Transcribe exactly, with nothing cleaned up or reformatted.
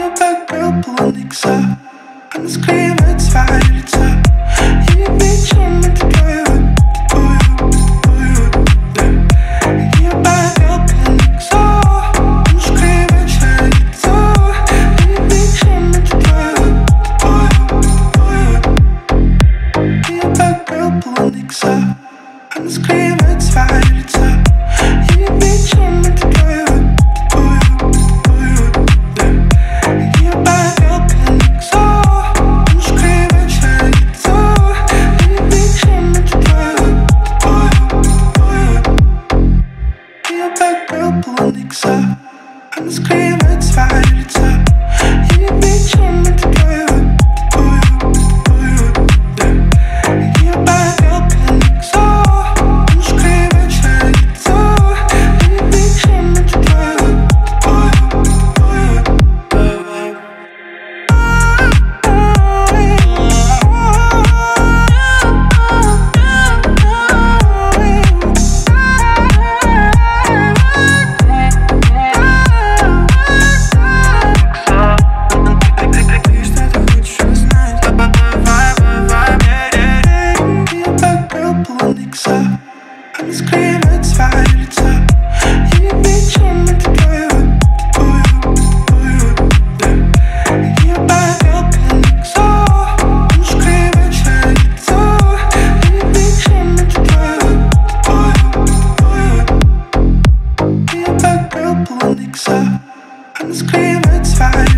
a bad girl pulling dicks up. I'm the scream, it's fire, it's up. You need me, I'm meant to go you, go you, go you, yeah. You a bad girl pulling dicks up. I'm the scream, it's fire, it's up. You need me, I'm meant to go you, go you, go you. You a bad girl pulling dicks up. I'm the scream, it's fire, it's up. You need me, I'm meant to go you, go you, go you, yeah. You a bad girl pulling dicks up. I'm screaming, trying to get up. You need me, I'm meant to go you, go you, go you. You a bad girl pulling dicks up. I'm screaming, it's fire, it's up. You need me, I'm meant to go you, go you, go you, yeah. You a bad girl pulling dicks up. I'm screaming, trying to get up. You need me, I'm meant to go you, go you, go you. I'm screaming, it's fire, it's up. You need me, I'm meant to go you, go you, go you, yeah. You a bad girl pulling dicks up. I'm screaming, trying to get up. You need me, I'm meant to go you, go you, go you. You a bad girl pulling dicks up. I'm screaming, it's fire.